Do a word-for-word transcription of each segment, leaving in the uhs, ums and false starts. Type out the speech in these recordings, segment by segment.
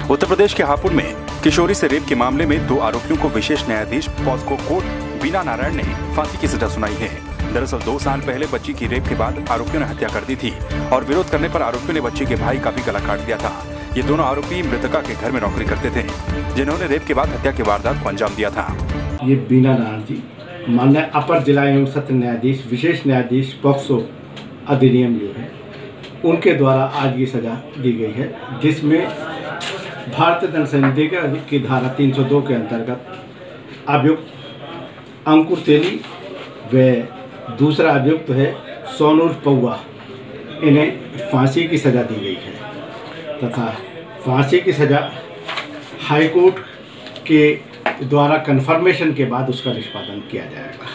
उत्तर प्रदेश के हापुड़ में किशोरी से रेप के मामले में दो आरोपियों को विशेष न्यायाधीश पॉस्को कोर्ट बीना नारायण ने फांसी की सजा सुनाई है। दरअसल दो साल पहले बच्ची की रेप के बाद आरोपियों ने हत्या कर दी थी और विरोध करने पर आरोपियों ने बच्ची के भाई का भी गला काट दिया था। ये दोनों आरोपी मृतका के घर में नौकरी करते थे, जिन्होंने रेप के बाद हत्या की वारदात को अंजाम दिया था। ये बीना नारायण जी माननीय अपर जिला एवं सत्र न्यायाधीश विशेष न्यायाधीश पॉक्सो अधिनियम जो है उनके द्वारा आज ये सजा दी गई है, जिसमें भारतीय दंड संहिता की धारा तीन सौ दो के अंतर्गत अभियुक्त अंकुर तेली व दूसरा अभियुक्त है सोनूर पौआ, इन्हें फांसी की सज़ा दी गई है तथा फांसी की सज़ा हाईकोर्ट के द्वारा कन्फर्मेशन के बाद उसका निष्पादन किया जाएगा।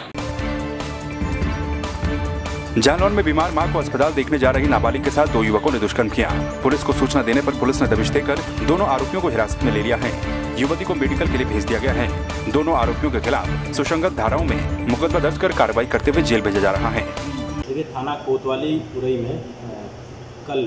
जालौन में बीमार मां को अस्पताल देखने जा रही नाबालिग के साथ दो युवकों ने दुष्कर्म किया। पुलिस को सूचना देने पर पुलिस ने दबिश देकर दोनों आरोपियों को हिरासत में ले लिया है। युवती को मेडिकल के लिए भेज दिया गया है। दोनों आरोपियों के खिलाफ सुसंगत धाराओं में मुकदमा दर्ज कर कार्रवाई करते हुए जेल भेजा जा रहा है। थाना कोतवाली उरई में कल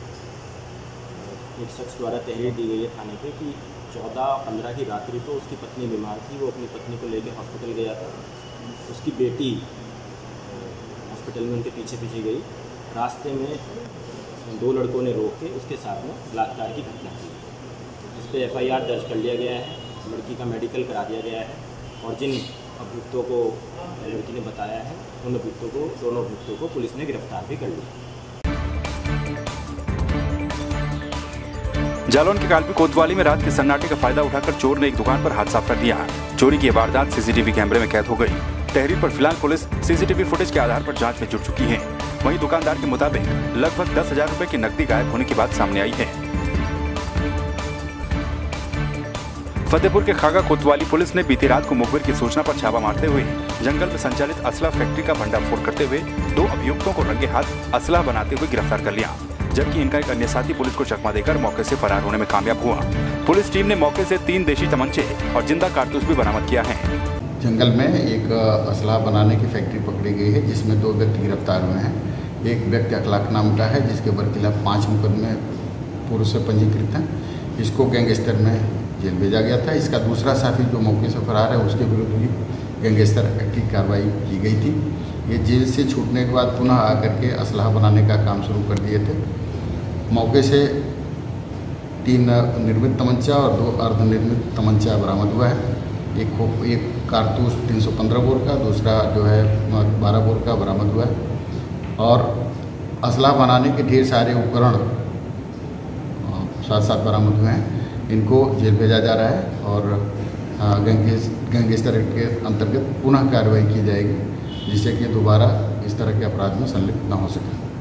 एक शख्स द्वारा तहरीर दी गई है थाने पे कि चौदह पंद्रह की रात्रि को उसकी पत्नी बीमार थी, वो अपनी पत्नी को लेकर हॉस्पिटल गया था। उसकी बेटी हॉस्पिटल में उनके पीछे पीछे गई। रास्ते में दो लड़कों ने रोक के उसके साथ में बलात्कार की घटना की। इस पर एफ आई आर दर्ज कर लिया गया है, लड़की का मेडिकल करा दिया गया है और जिन अभियुक्तों को लड़की ने बताया है उन अभियुक्तों को दोनों अभियुक्तों को पुलिस ने गिरफ्तार भी कर लिया। जालौन के कालपी कोतवाली में रात के सन्नाटे का फायदा उठाकर चोर ने एक दुकान पर हाथ साफ कर दिया। चोरी की वारदात सीसीटीवी कैमरे में कैद हो गई। तहरीर पर फिलहाल पुलिस सीसीटीवी फुटेज के आधार पर जांच में जुट चुकी है। वहीं दुकानदार के मुताबिक लगभग दस हजार रुपए की नकदी गायब होने की बात सामने आई है। फतेहपुर के खागा कोतवाली पुलिस ने बीती रात को मुखबिर की सूचना पर छापा मारते हुए जंगल में संचालित असला फैक्ट्री का भंडाफोड़ करते हुए दो अभियुक्तों को रंगे हाथ असला बनाते हुए गिरफ्तार कर लिया, जबकि इनका एक अन्य साथी पुलिस को चकमा देकर मौके से फरार होने में कामयाब हुआ। पुलिस टीम ने मौके से तीन देशी तमंचे और जिंदा कारतूस भी बरामद किया है। जंगल में एक असला बनाने की फैक्ट्री पकड़ी गई है, जिसमें दो व्यक्ति गिरफ्तार हुए हैं। एक व्यक्ति अखलाक नाम का है, जिसके ऊपर खिलाफ पाँच मुकदमे पूर्व से पंजीकृत हैं। इसको गैंगस्टर में जेल भेजा गया था। इसका दूसरा साथी जो मौके से फरार है, उसके विरुद्ध भी गैंगस्टर एक्ट की कार्रवाई की गई थी। ये जेल से छूटने के बाद पुनः आकर के असलाह बनाने का काम शुरू कर दिए थे। मौके से तीन निर्मित तमंचा और दो अर्धनिर्मित तमंचा बरामद हुआ है। एक एक कारतूस तीन सौ पंद्रह बोर का, दूसरा जो है बारह बोर का बरामद हुआ है और असलाह बनाने के ढेर सारे उपकरण साथ साथ बरामद हुए हैं। इनको जेल भेजा जा रहा है और गैंगेस गैंगस्टर एक्ट के अंतर्गत पुनः कार्रवाई की जाएगी, जिससे कि दोबारा इस तरह के अपराध में संलिप्त न हो सके।